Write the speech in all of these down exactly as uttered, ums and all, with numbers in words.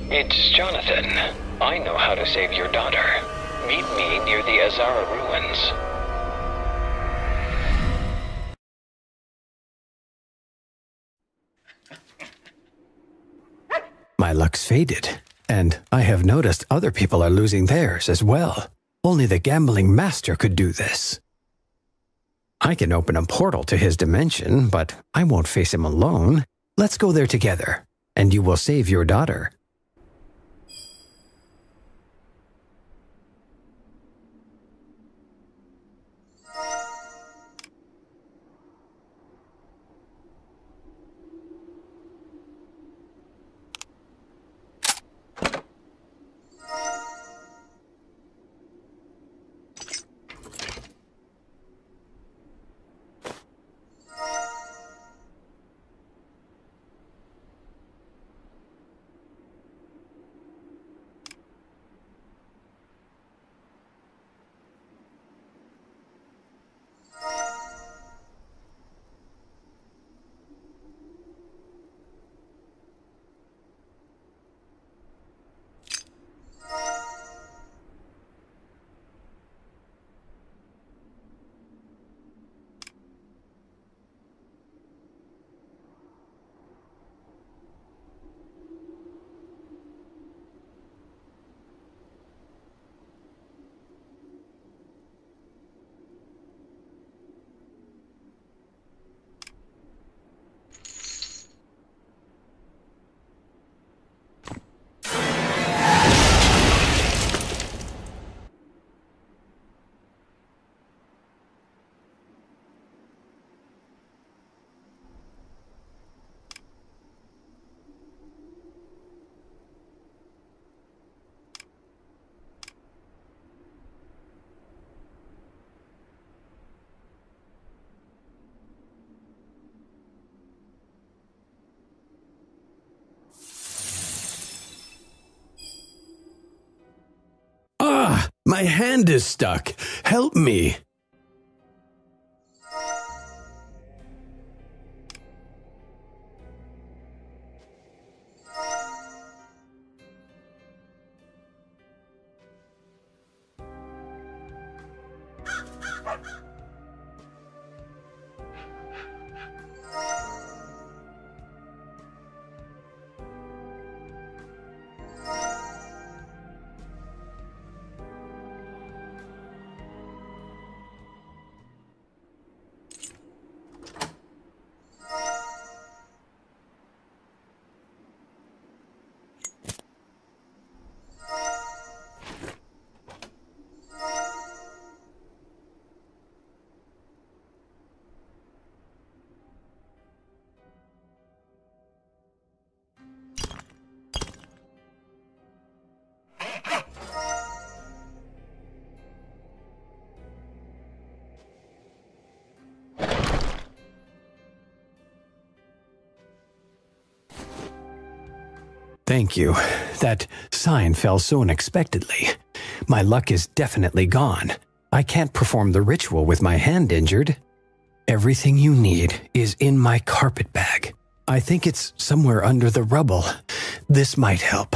It's Jonathan. I know how to save your daughter. Meet me near the Azara ruins. My luck's faded, and I have noticed other people are losing theirs as well. Only the gambling master could do this. I can open a portal to his dimension, but I won't face him alone. Let's go there together, and you will save your daughter. Ah! My hand is stuck. Help me. Thank you. That sign fell so unexpectedly. My luck is definitely gone. I can't perform the ritual with my hand injured. Everything you need is in my carpet bag. I think it's somewhere under the rubble. This might help.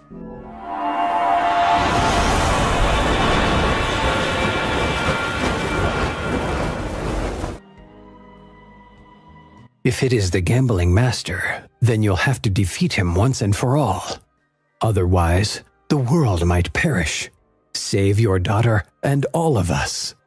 If it is the gambling master, then you'll have to defeat him once and for all. Otherwise, the world might perish. Save your daughter and all of us.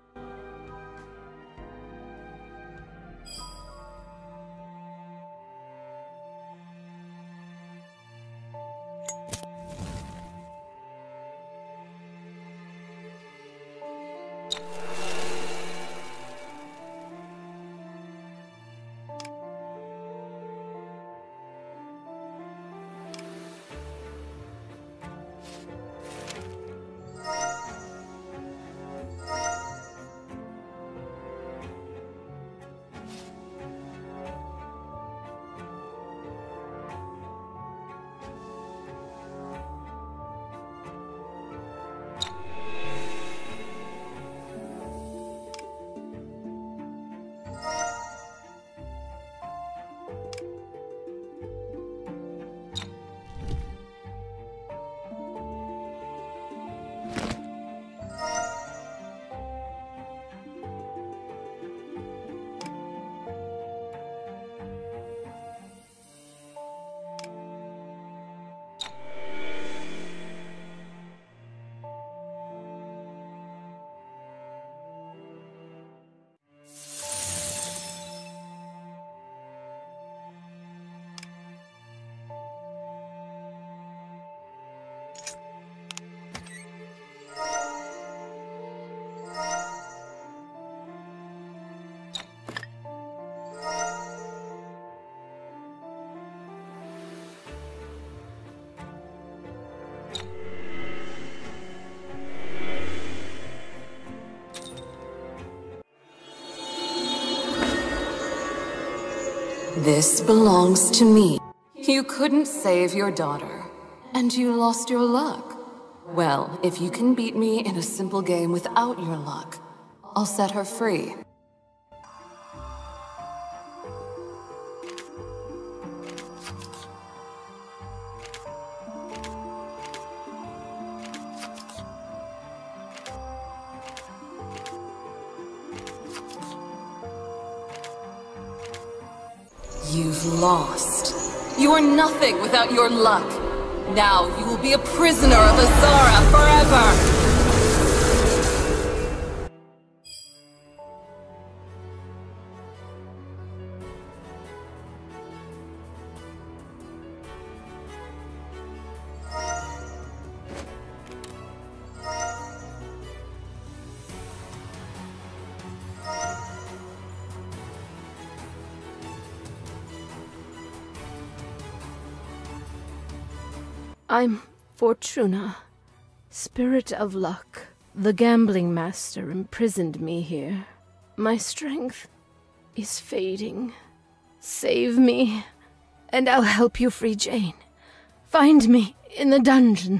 This belongs to me. You couldn't save your daughter, and you lost your luck. Well, if you can beat me in a simple game without your luck, I'll set her free. You've lost. You are nothing without your luck. Now you will be a prisoner of Azara forever! I'm Fortuna, Spirit of Luck. The gambling master imprisoned me here. My strength is fading. Save me, and I'll help you free Jane. Find me in the dungeon.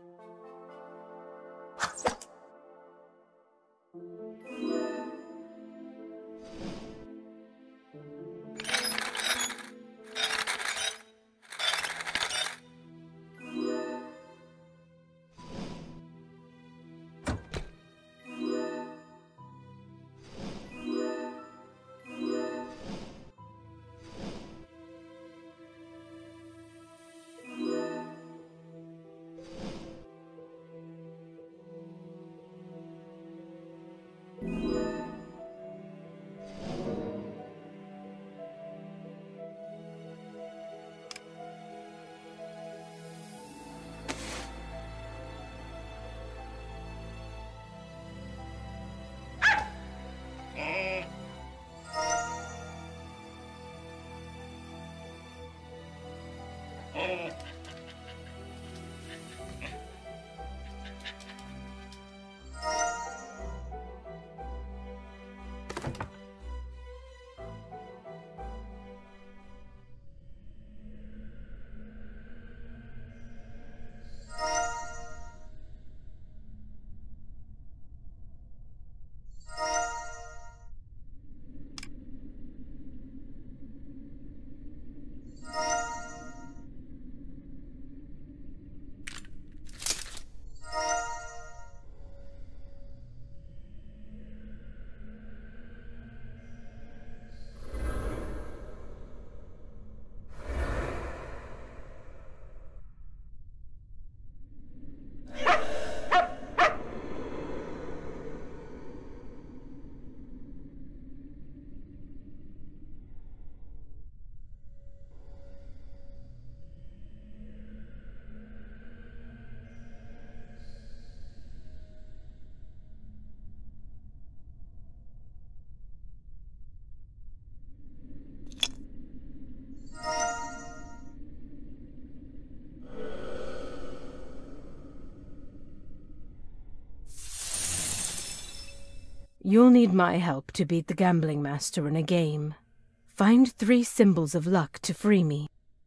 You'll need my help to beat the Gambling Master in a game. Find three symbols of luck to free me.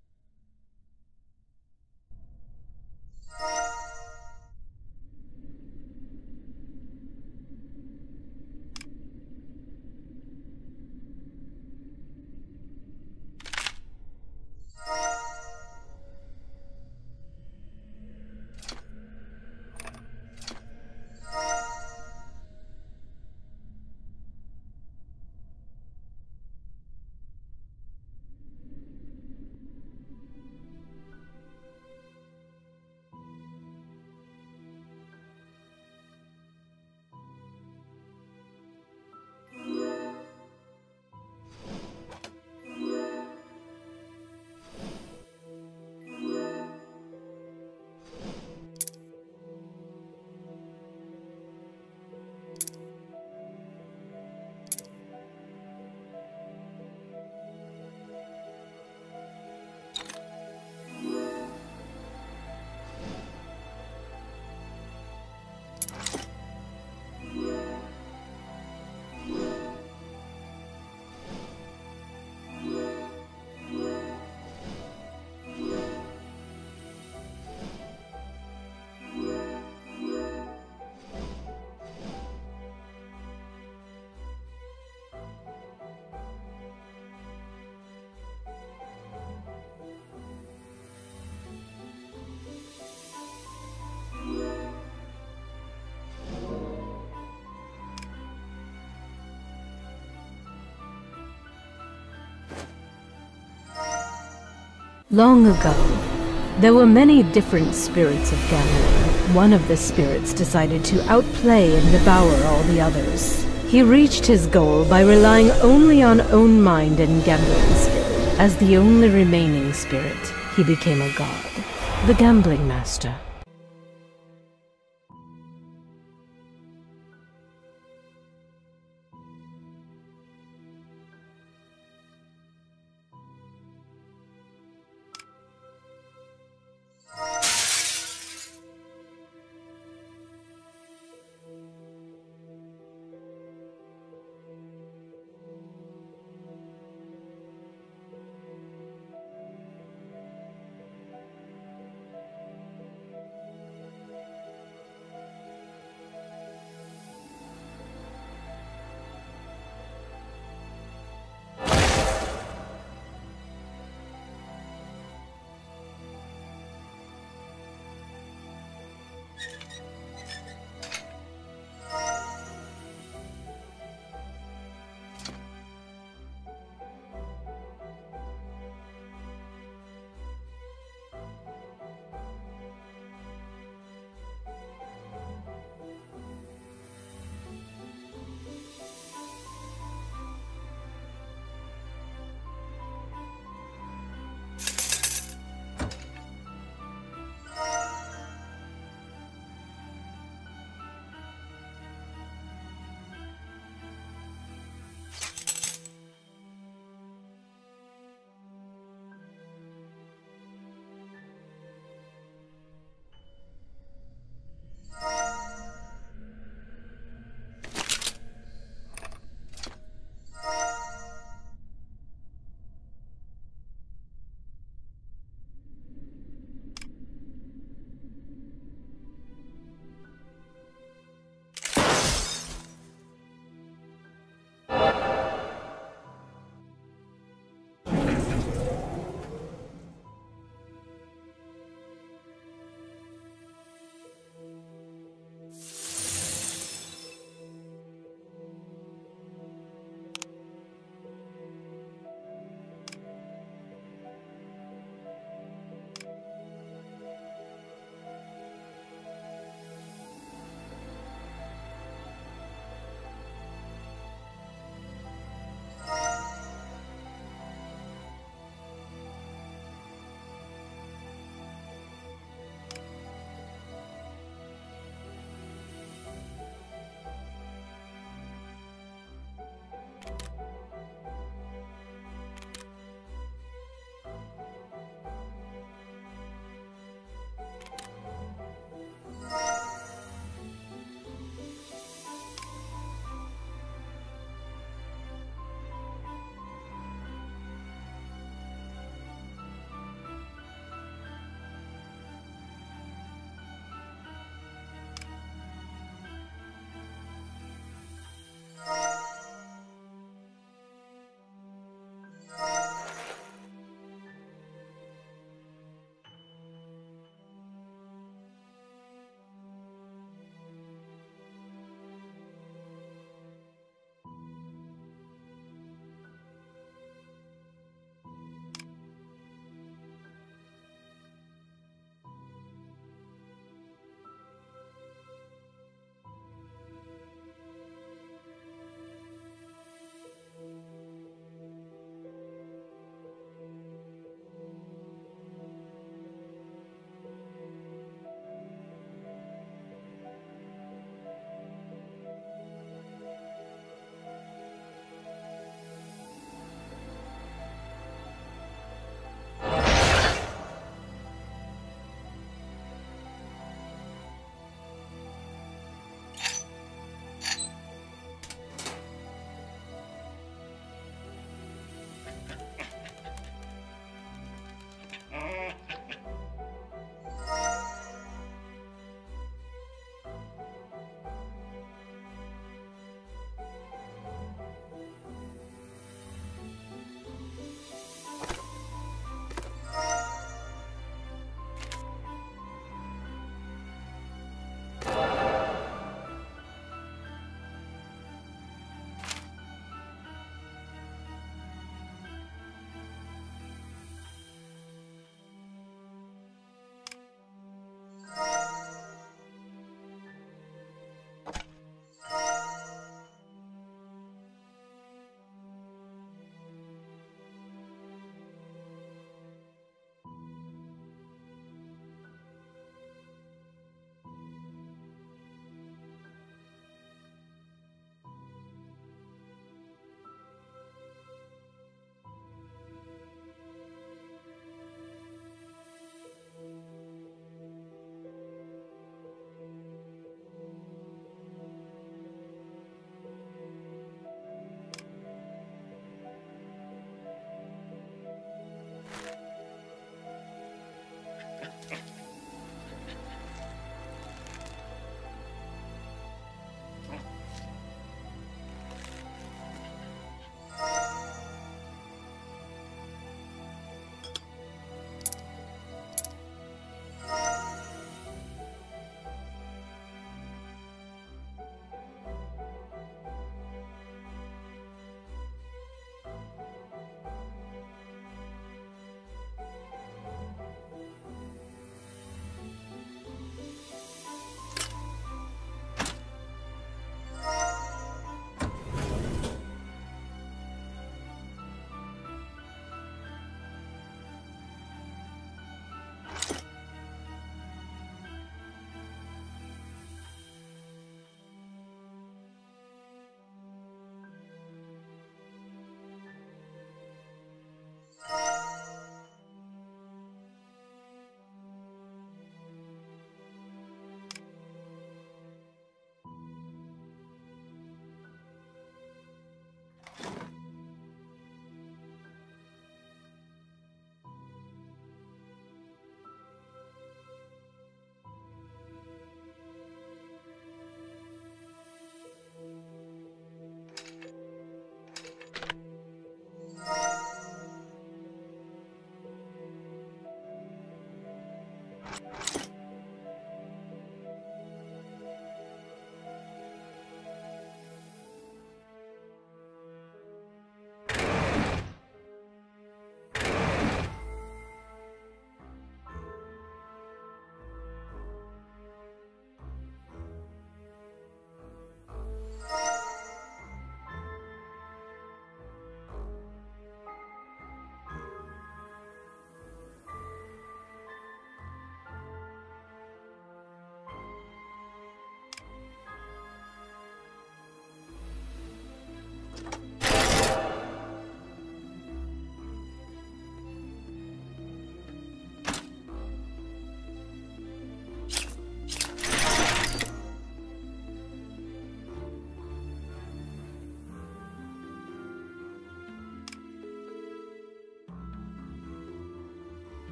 Long ago, there were many different spirits of gambling. One of the spirits decided to outplay and devour all the others. He reached his goal by relying only on own mind and gambling skill. As the only remaining spirit, he became a god, the Gambling Master.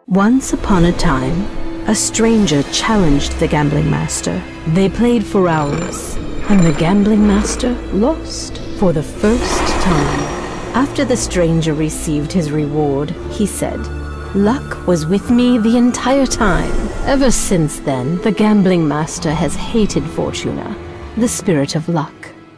Once upon a time, a stranger challenged the gambling master. They played for hours, and the gambling master lost for the first time. After the stranger received his reward, he said, "Luck was with me the entire time." Ever since then, the gambling master has hated Fortuna, the spirit of luck.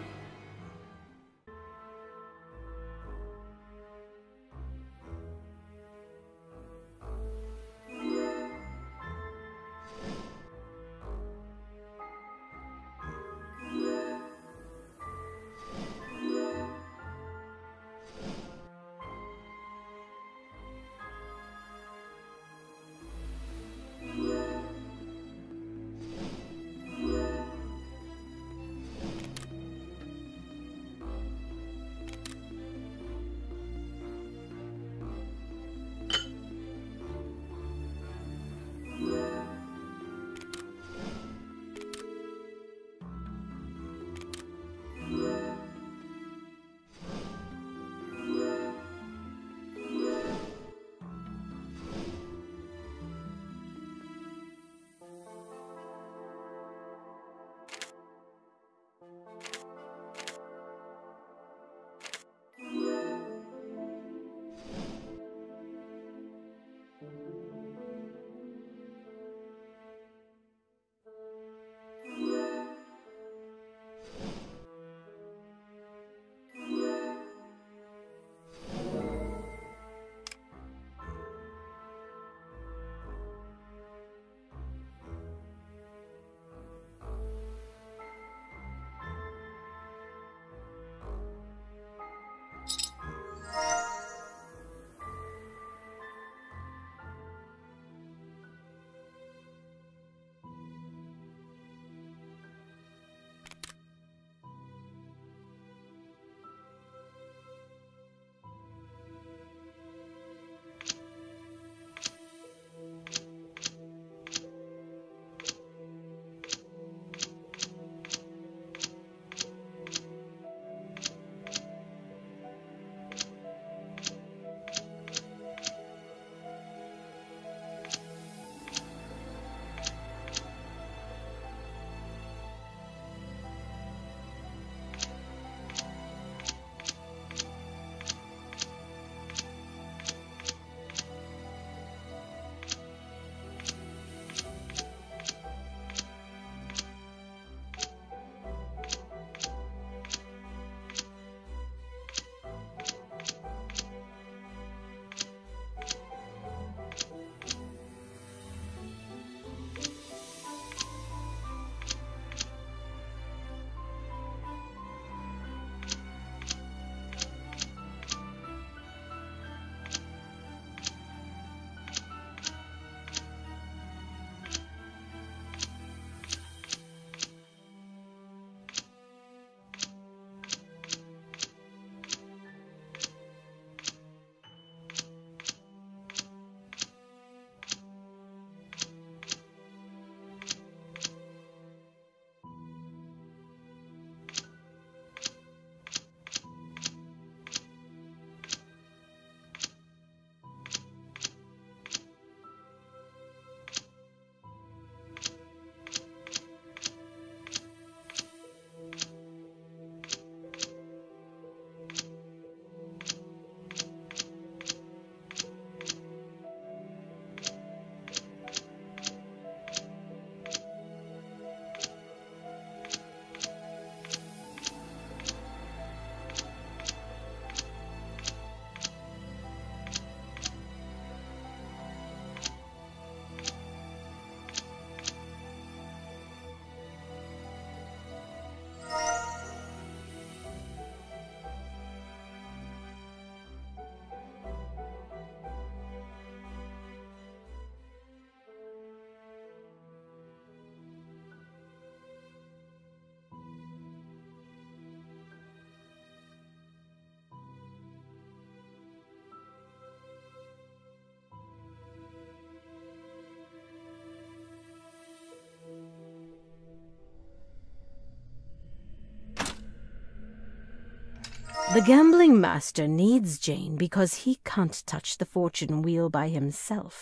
The gambling master needs Jane because he can't touch the fortune wheel by himself.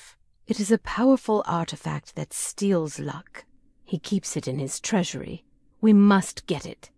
It is a powerful artifact that steals luck. He keeps it in his treasury. We must get it.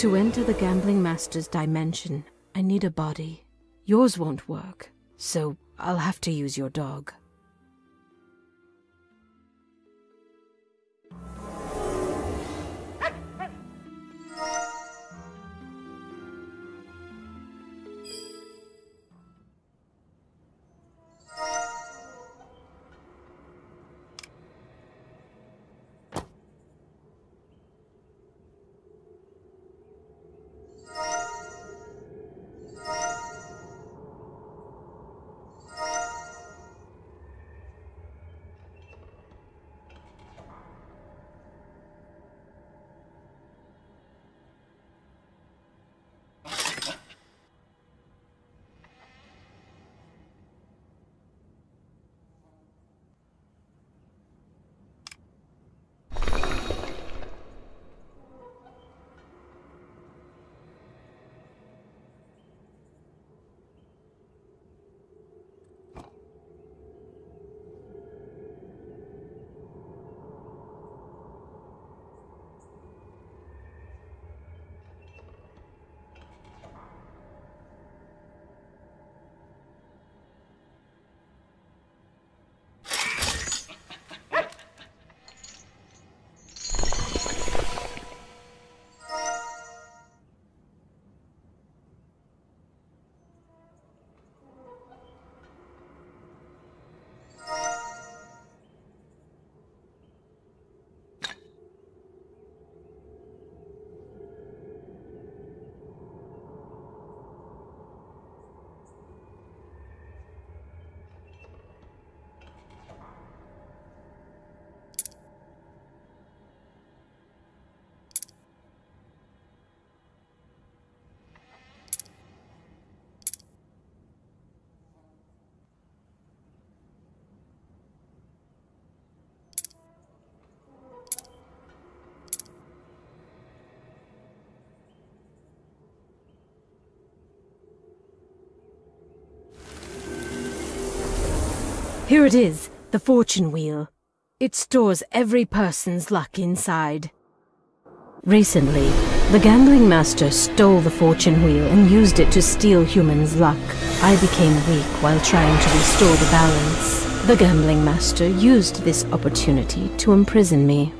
To enter the Gambling Master's dimension, I need a body. Yours won't work, so I'll have to use your dog. Here it is, the fortune wheel. It stores every person's luck inside. Recently, the Gambling Master stole the fortune wheel and used it to steal humans' luck. I became weak while trying to restore the balance. The Gambling Master used this opportunity to imprison me.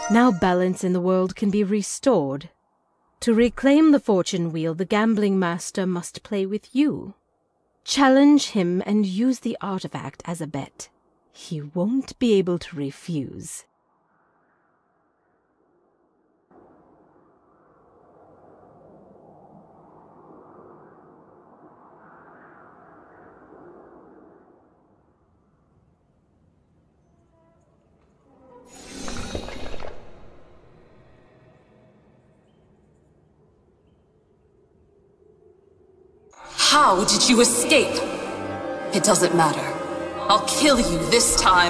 Now balance in the world can be restored. To reclaim the fortune wheel, the gambling master must play with you. Challenge him and use the artifact as a bet. He won't be able to refuse. How did you escape? It doesn't matter. I'll kill you this time.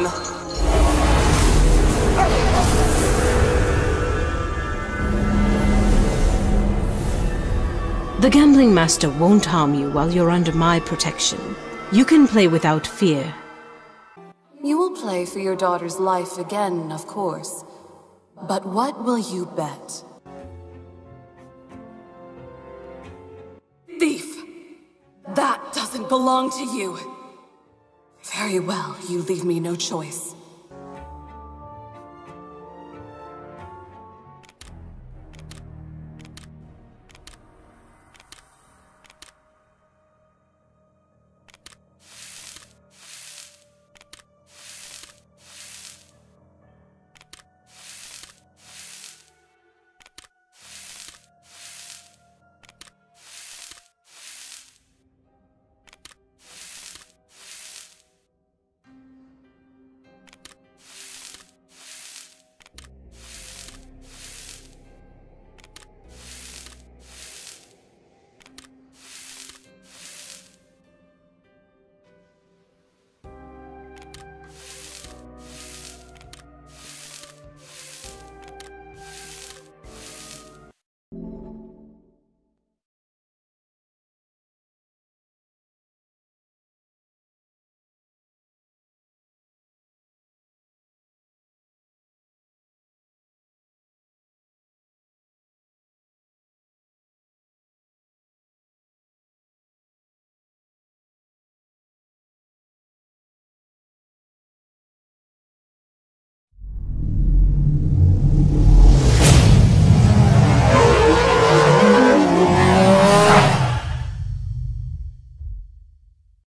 The gambling master won't harm you while you're under my protection. You can play without fear. You will play for your daughter's life again, of course. But what will you bet? Thief! That doesn't belong to you! Very well, you leave me no choice.